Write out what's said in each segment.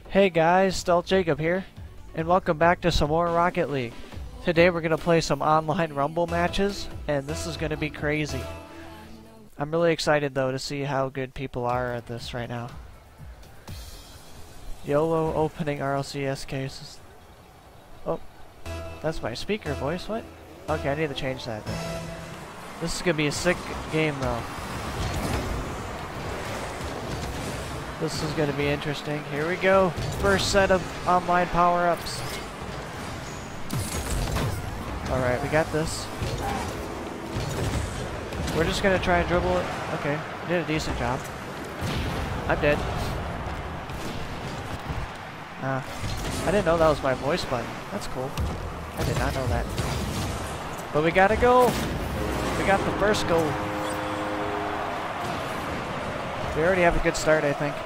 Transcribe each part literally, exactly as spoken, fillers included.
Hey guys, Stealth Jacob here, and welcome back to some more Rocket League. Today we're going to play some online Rumble matches, and this is going to be crazy. I'm really excited though to see how good people are at this right now. YOLO opening R L C S cases. Oh, that's my speaker voice, what? Okay, I need to change that then. This is going to be a sick game though. This is going to be interesting. Here we go. First set of online power-ups. Alright, we got this. We're just going to try and dribble it. Okay, did a decent job. I'm dead. Ah, I didn't know that was my voice button. That's cool. I did not know that. But we got a goal. We got the first goal. We already have a good start, I think.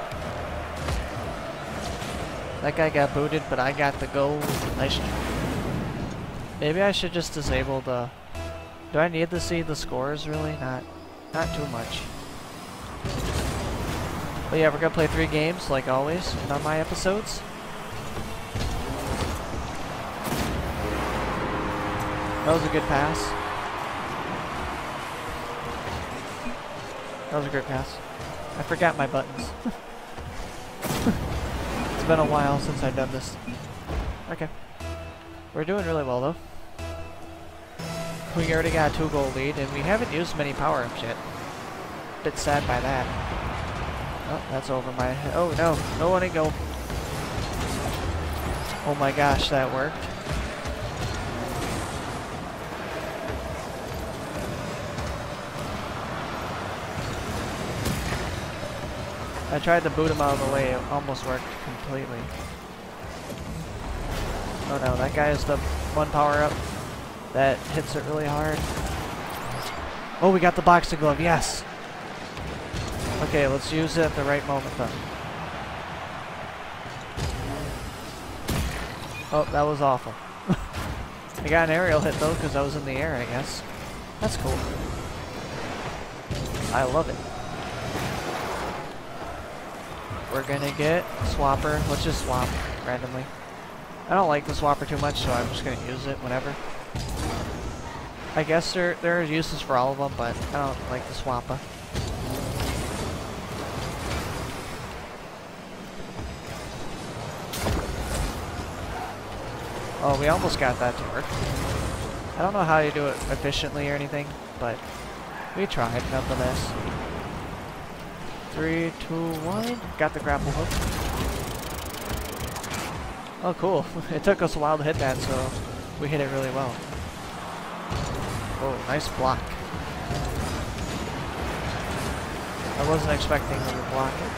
That guy got booted, but I got the goal. Nice. Maybe I should just disable the... Do I need to see the scores, really? Not, not too much. But yeah, we're gonna play three games, like always, on my episodes. That was a good pass. That was a good pass. I forgot my buttons. It's been a while since I've done this. Okay. We're doing really well though. We already got a two goal lead and we haven't used many power-ups yet. Bit sad by that. Oh, that's over my head. Oh no, no one in goal. Oh my gosh, that worked. I tried to boot him out of the way, it almost worked completely. Oh no, that guy is the one power up that hits it really hard. Oh, we got the boxing glove, yes! Okay, let's use it at the right moment though. Oh, that was awful. I got an aerial hit though, because I was in the air, I guess. That's cool. I love it. We're gonna get Swapper. Let's just swap randomly. I don't like the Swapper too much, so I'm just gonna use it whenever. I guess there there are uses for all of them, but I don't like the Swapper. Oh, we almost got that to work. I don't know how you do it efficiently or anything, but we tried nonetheless. Three, two, one. Got the grapple hook. Oh, cool. It took us a while to hit that, so we hit it really well. Oh, nice block. I wasn't expecting them to block it.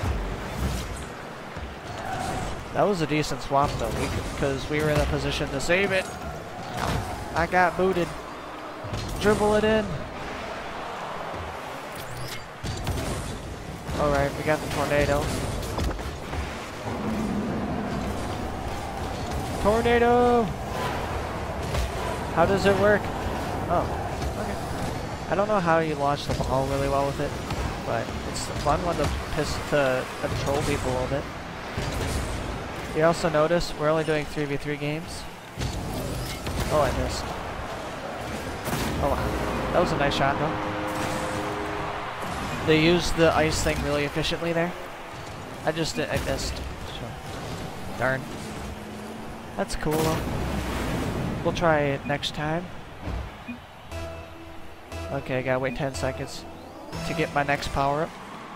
That was a decent swap, though, because we were in a position to save it. I got booted. Dribble it in. Alright, we got the tornado. Tornado! How does it work? Oh, okay. I don't know how you launch the ball really well with it, but it's a fun one to piss to control people a little bit. You also notice we're only doing three v three games. Oh, I missed. Oh wow. That was a nice shot though. They used the ice thing really efficiently there. I just did, I missed. So, darn. That's cool though. We'll try it next time. Okay, I gotta wait ten seconds to get my next power up.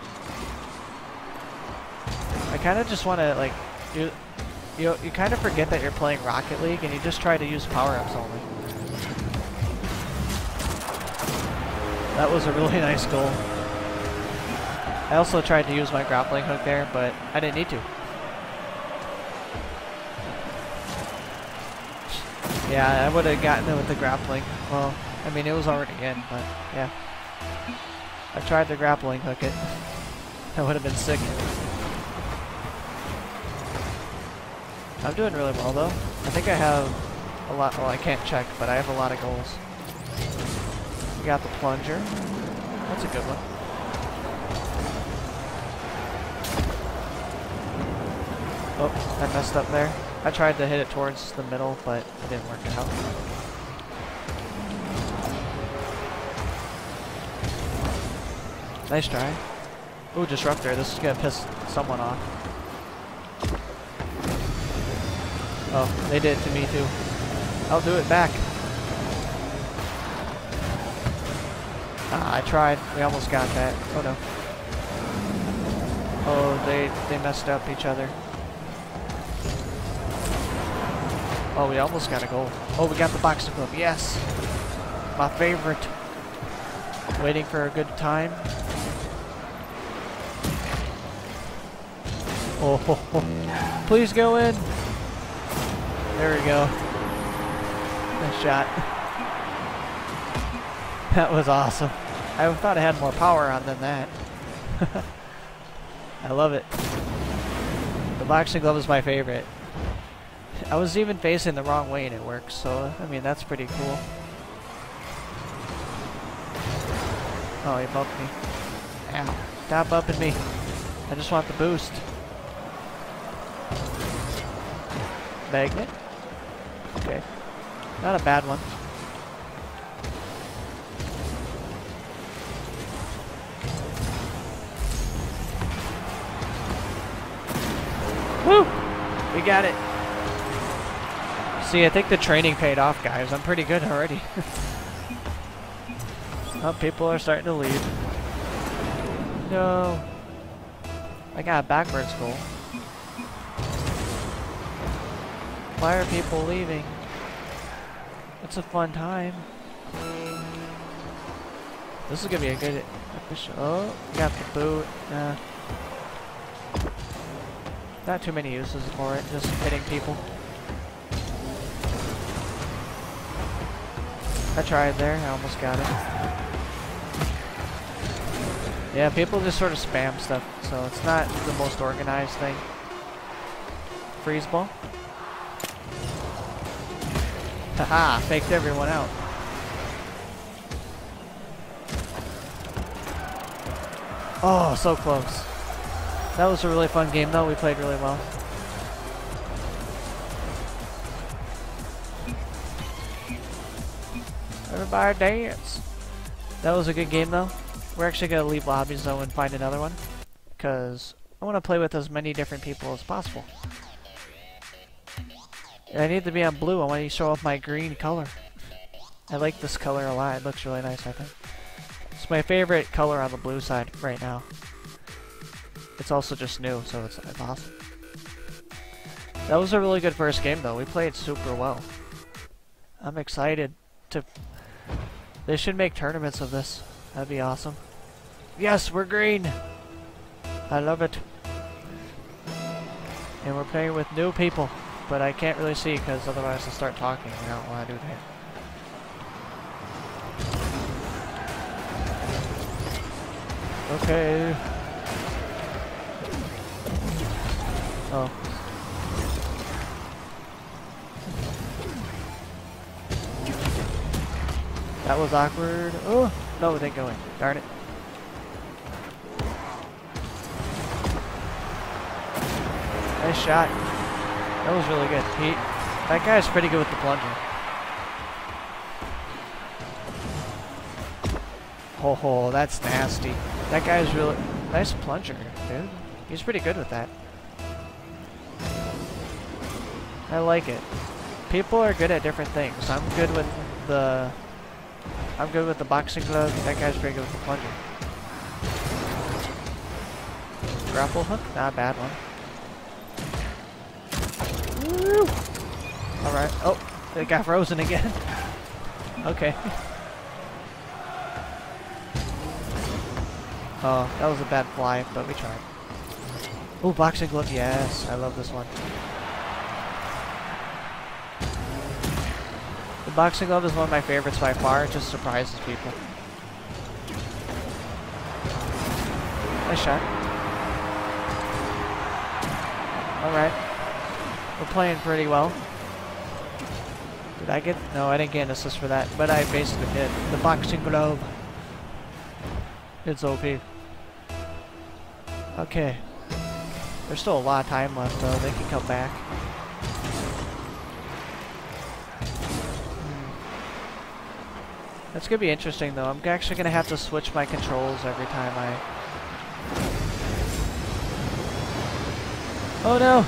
I kind of just want to like, you, you, you kind of forget that you're playing Rocket League and you just try to use power-ups only. That was a really nice goal. I also tried to use my grappling hook there, but I didn't need to. Yeah, I would have gotten it with the grappling. Well, I mean, it was already in, but yeah. I tried to grappling hook it. That would have been sick. I'm doing really well, though. I think I have a lot. Well, I can't check, but I have a lot of goals. We got the plunger. That's a good one. Oh, I messed up there. I tried to hit it towards the middle, but it didn't work out. Nice try. Ooh, Disruptor. This is gonna piss someone off. Oh, they did it to me too. I'll do it back. Ah, I tried. We almost got that. Oh no. Oh, they, they messed up each other. Oh, we almost got a goal. Oh, we got the boxing glove. Yes! My favorite. Waiting for a good time. Oh, ho, ho. Please go in. There we go. Nice shot. That was awesome. I thought I had more power on than that. I love it. The boxing glove is my favorite. I was even facing the wrong way and it works, so I mean that's pretty cool. Oh, he bumped me. Ow. Stop bumping me. I just want the boost. Magnet? Okay. Not a bad one. Woo! We got it. See, I think the training paid off, guys. I'm pretty good already. Oh, people are starting to leave. No. I got a backwards goal. Why are people leaving? It's a fun time. This is gonna be a good episode. Oh, got the boot. Nah. Not too many uses for it, just hitting people. I tried there, I almost got it. Yeah, people just sort of spam stuff, so it's not the most organized thing. Freeze ball. Haha, faked everyone out. Oh, so close. That was a really fun game though, we played really well. Everybody dance. That was a good game though. We're actually going to leave lobbies though and find another one. Because I want to play with as many different people as possible. And I need to be on blue, I want to show off my green color. I like this color a lot, it looks really nice I think. It's my favorite color on the blue side right now. It's also just new, so it's, it's awesome. That was a really good first game though, we played super well. I'm excited to... They should make tournaments of this. That'd be awesome. Yes, we're green! I love it. And we're playing with new people, but I can't really see because otherwise I'll start talking. I don't want to do that. Okay. Oh. That was awkward. Oh, no, it didn't go in. Darn it. Nice shot. That was really good. He, that guy's pretty good with the plunger. Oh, oh, that's nasty. That guy's really nice plunger, dude. He's pretty good with that. I like it. People are good at different things. I'm good with the... I'm good with the boxing glove. That guy's pretty good with the plunger. Grapple hook? Not a bad one. Woo! Alright. Oh, it got frozen again. Okay. Oh, that was a bad fly, but we tried. Oh, boxing glove. Yes, I love this one. The boxing glove is one of my favorites by far. It just surprises people. Nice shot. Alright. We're playing pretty well. Did I get... No, I didn't get an assist for that, but I basically did. The boxing glove. It's O P. Okay. There's still a lot of time left though, they can come back. That's gonna be interesting though. I'm actually gonna have to switch my controls every time I... Oh no!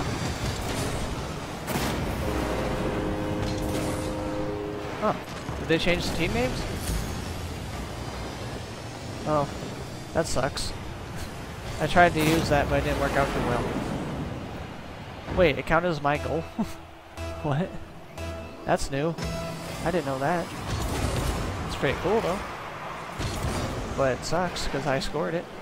Huh. Did they change the team names? Oh. That sucks. I tried to use that, but it didn't work out too well. Wait, it counted as my goal? What? That's new. I didn't know that. It's pretty cool, though. But it sucks, because I scored it.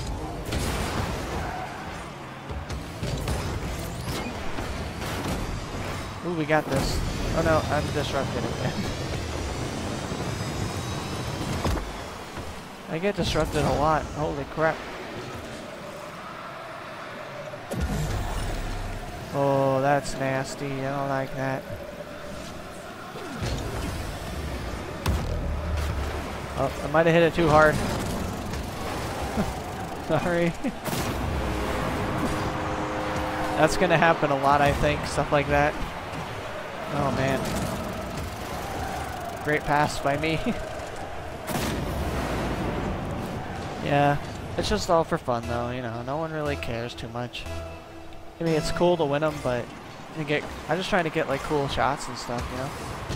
Ooh, we got this. Oh no, I'm disrupted again. I get disrupted a lot. Holy crap. Oh, that's nasty. I don't like that. Oh, I might have hit it too hard. Sorry. That's gonna happen a lot, I think. Stuff like that. Oh, man. Great pass by me. Yeah, it's just all for fun though, you know, no one really cares too much. I mean, it's cool to win them, but you get, I'm just trying to get like cool shots and stuff, you know?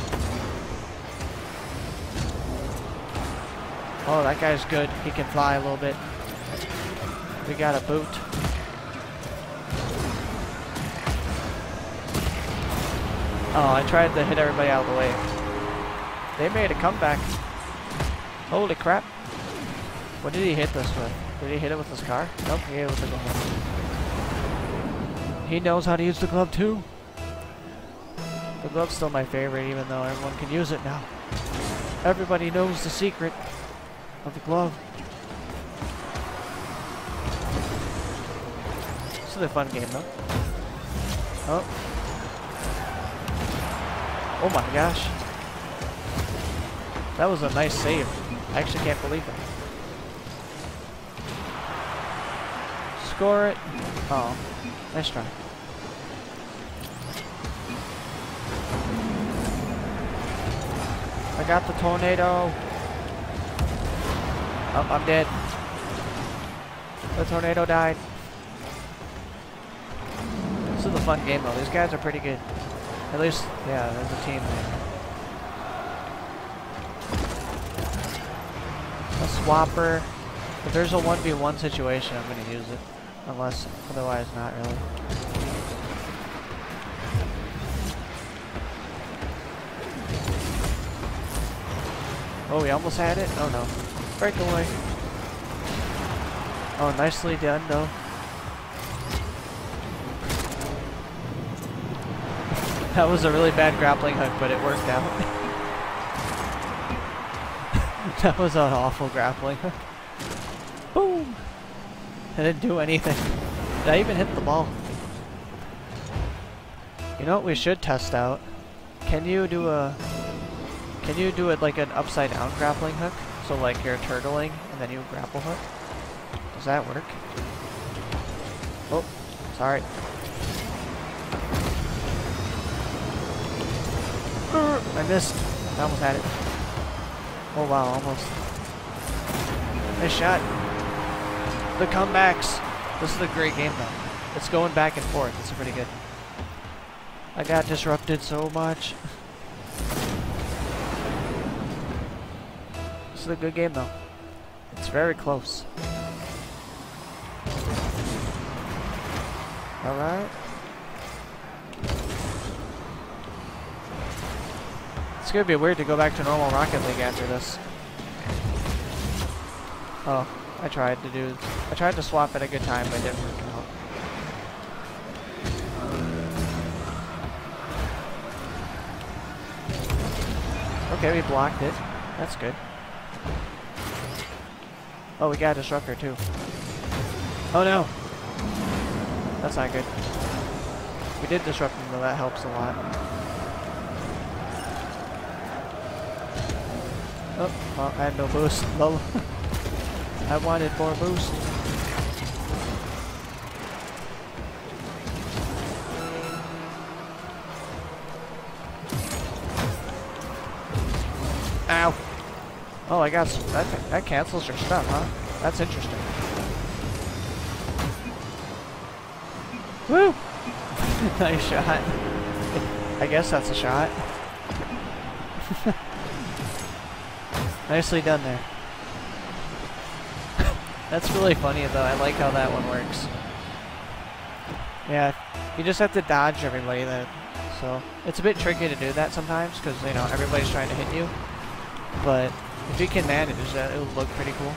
Oh, that guy's good. He can fly a little bit. We got a boot. Oh, I tried to hit everybody out of the way. They made a comeback. Holy crap. What did he hit this with? Did he hit it with his car? Nope, he hit it with the glove. He knows how to use the glove too. The glove's still my favorite, even though everyone can use it now. Everybody knows the secret of the glove. This is a fun game though. Oh. Oh my gosh. That was a nice save. I actually can't believe it. Score it. Oh, nice try. I got the tornado. Oh, I'm dead. The tornado died. This is a fun game though. These guys are pretty good. At least, yeah, there's a team there. A swapper. If there's a one v one situation, I'm going to use it. Unless, otherwise not really. Oh, we almost had it? Oh no. Breakaway. Oh, nicely done though. That was a really bad grappling hook, but it worked out. That was an awful grappling hook. Boom! I didn't do anything. Did I even hit the ball? You know what we should test out? Can you do a... Can you do it like an upside down grappling hook? So like you're turtling and then you grapple hook? Does that work? Oh, sorry. I missed. I almost had it. Oh wow, almost. Nice shot. The comebacks. This is a great game though. It's going back and forth. It's pretty good. I got disrupted so much. This is a good game though. It's very close. Alright. It's gonna be weird to go back to normal Rocket League after this. Oh, I tried to do... I tried to swap at a good time, but it didn't work out. Okay, we blocked it. That's good. Oh, we got a disruptor too. Oh no! That's not good. We did disrupt him though, that helps a lot. Oh, well, I had no boost. Low. I wanted more boost. Oh, I got some, that, that cancels your stuff, huh? That's interesting. Woo! Nice shot. I guess that's a shot. Nicely done there. That's really funny though. I like how that one works. Yeah, you just have to dodge everybody then. So it's a bit tricky to do that sometimes because, you know, everybody's trying to hit you. But if you can manage that, it will look pretty cool.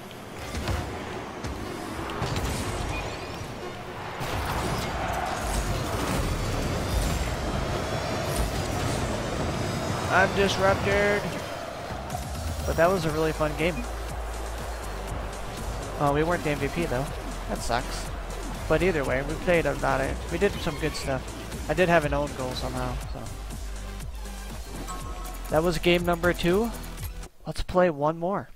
I'm disrupted. But that was a really fun game. Oh, we weren't the M V P though. That sucks. But either way, we played about it. We did some good stuff. I did have an own goal somehow, so. That was game number two. Let's play one more.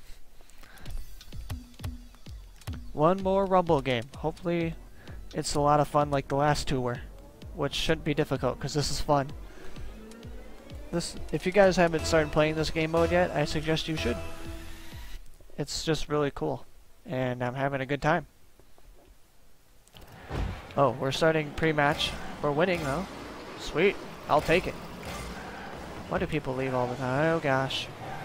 One more Rumble game. Hopefully it's a lot of fun like the last two were. Which shouldn't be difficult because this is fun. This, if you guys haven't started playing this game mode yet, I suggest you should. It's just really cool. And I'm having a good time. Oh, we're starting pre-match. We're winning though. Sweet. I'll take it. Why do people leave all the time? Oh gosh.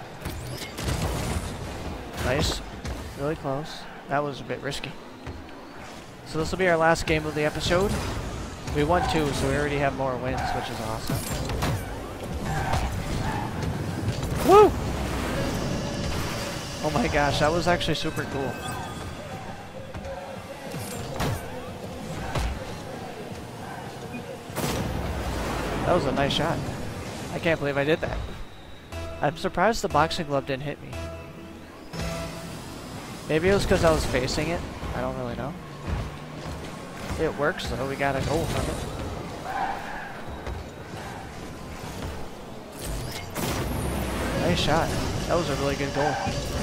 Nice. Really close. That was a bit risky. So this will be our last game of the episode. We won two, so we already have more wins, which is awesome. Woo! Oh my gosh, that was actually super cool. That was a nice shot. I can't believe I did that. I'm surprised the boxing glove didn't hit me. Maybe it was because I was facing it. I don't really know. It works though, we got a goal from it. Nice shot. That was a really good goal.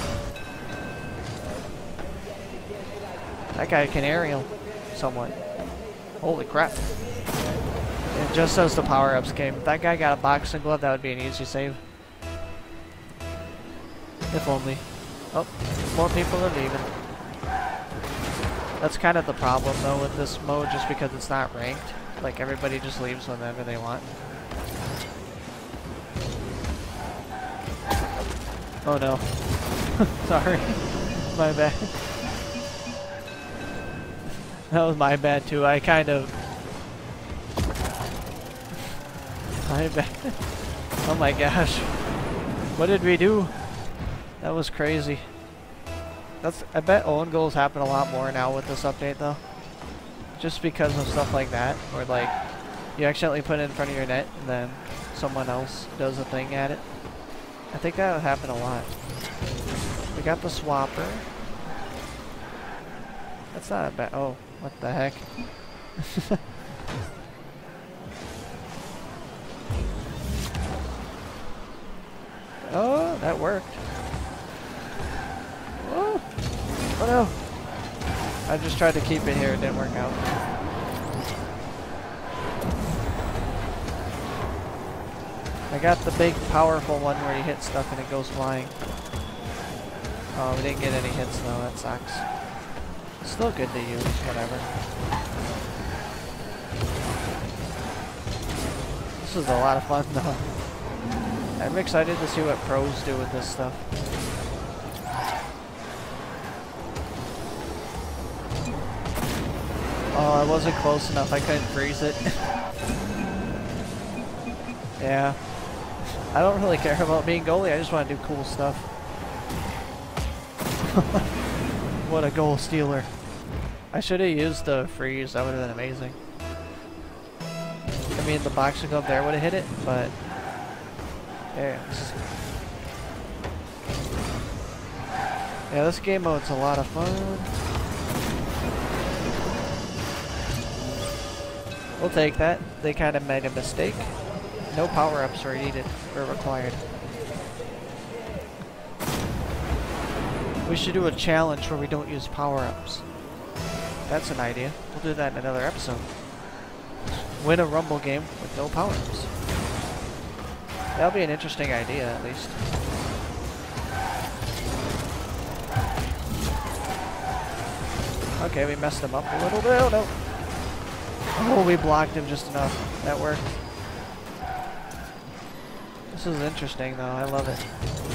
That guy can aerial somewhat. Holy crap. And just as the power-ups came, if that guy got a boxing glove, that would be an easy save. If only. Oh, more people are leaving. That's kind of the problem though with this mode, just because it's not ranked. Like everybody just leaves whenever they want. Oh no. Sorry. My bad. That was my bad too. I kind of... My bad. Oh my gosh. What did we do? That was crazy. That's, I bet own goals happen a lot more now with this update though. Just because of stuff like that. Or like, you accidentally put it in front of your net and then someone else does a thing at it. I think that would happen a lot. We got the swapper. That's not a bad... Oh, what the heck? Oh, that worked. Oh, oh no. I just tried to keep it here, it didn't work out. I got the big powerful one where you hit stuff and it goes flying. Oh, we didn't get any hits though, that sucks. Still good to use, whatever. This is a lot of fun though. I'm excited to see what pros do with this stuff. Oh, I wasn't close enough, I couldn't freeze it. Yeah. I don't really care about being goalie, I just want to do cool stuff. What a goal stealer. I should have used the freeze, that would have been amazing. I mean, the boxing glove there would have hit it, but... Yeah, this is... Yeah, this game mode's a lot of fun. We'll take that. They kind of made a mistake. No power-ups are needed or required. We should do a challenge where we don't use power-ups. That's an idea. We'll do that in another episode. Win a Rumble game with no power-ups. That'll be an interesting idea, at least. Okay, we messed him up a little bit. Oh, no. Oh, we blocked him just enough. That worked. This is interesting, though. I love it.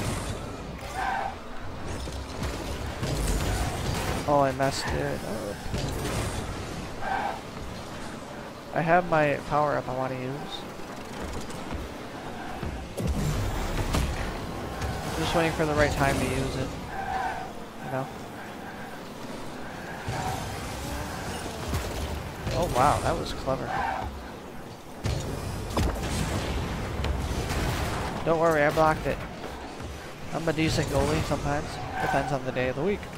Oh, I messed it up. I have my power up I want to use. I'm just waiting for the right time to use it. You know? Oh wow, that was clever. Don't worry, I blocked it. I'm a decent goalie sometimes. Depends on the day of the week.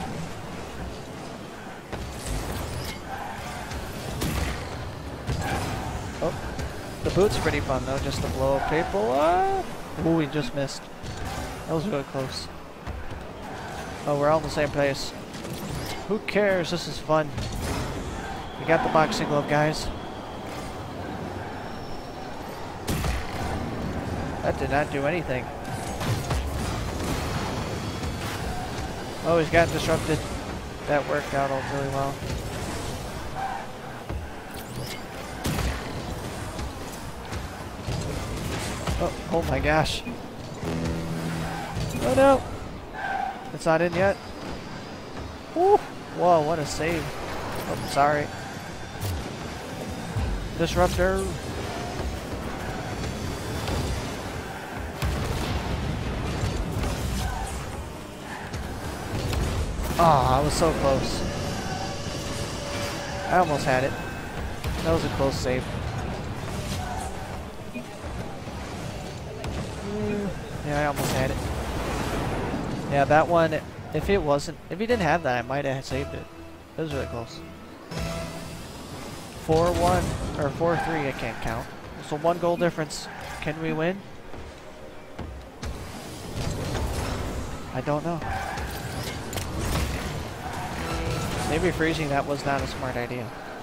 Oh, the boot's pretty fun though, just to blow up people. Ah! Ooh, we just missed. That was really close. Oh, we're all in the same place. Who cares? This is fun. We got the boxing glove, guys. That did not do anything. Oh, he's got disrupted. That worked out all really well. Oh, oh my gosh. Oh no! It's not in yet. Woo! Whoa, what a save. Oh, sorry. Disruptor. Oh, I was so close. I almost had it. That was a close save. Mm, yeah, I almost had it. Yeah, that one, if it wasn't, if he didn't have that, I might have saved it. It was really close. four one, or four three, I can't count. So one goal difference. Can we win? I don't know. Maybe freezing that was not a smart idea.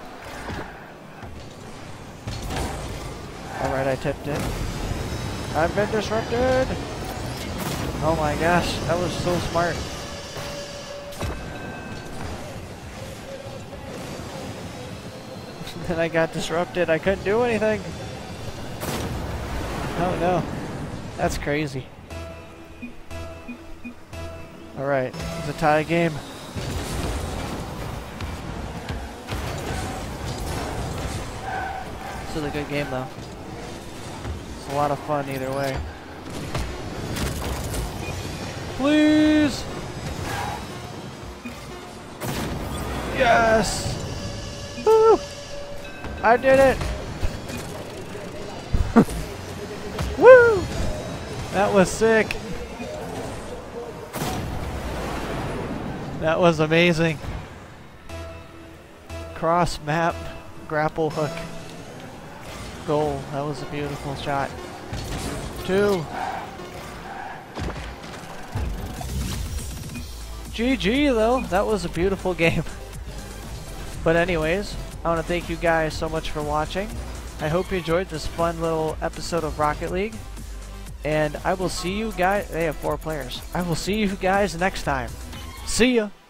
Alright, I tipped it. I've been disrupted! Oh my gosh, that was so smart. Then I got disrupted, I couldn't do anything. Oh no, that's crazy. Alright, it's a tie game. This is a good game though. It's a lot of fun either way. Please! Yes! Woo! I did it! Woo! That was sick. That was amazing. Cross map grapple hook goal. That was a beautiful shot. Two. G G though. That was a beautiful game. But anyways, I want to thank you guys so much for watching. I hope you enjoyed this fun little episode of Rocket League. And I will see you guys. They have four players. I will see you guys next time. See ya!